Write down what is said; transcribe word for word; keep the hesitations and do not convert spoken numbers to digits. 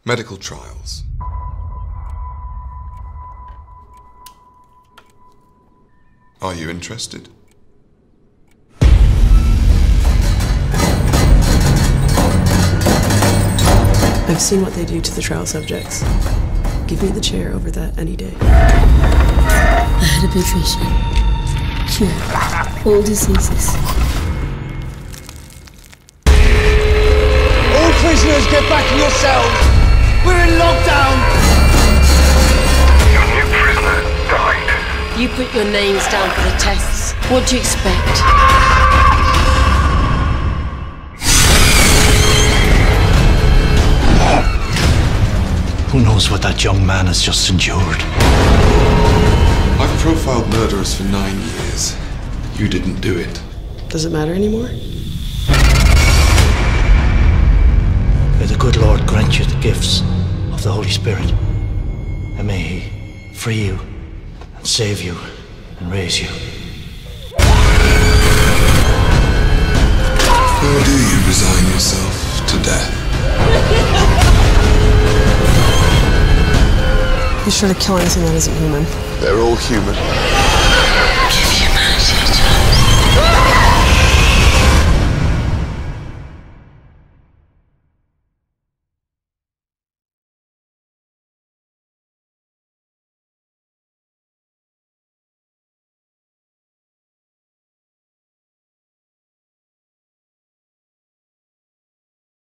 Medical trials. Are you interested? I've seen what they do to the trial subjects. Give me the chair over that any day. I had a big vision. Cure all diseases. All prisoners, get back in your cells! We're in lockdown! Your new prisoner died. You put your names down for the tests. What do you expect? Who knows what that young man has just endured? I've profiled murderers for nine years. You didn't do it. Does it matter anymore? May the good Lord grant you the gifts of the Holy Spirit, and may He free you and save you and raise you. How do you resign yourself to death? Be sure to kill anything that isn't human. They're all human.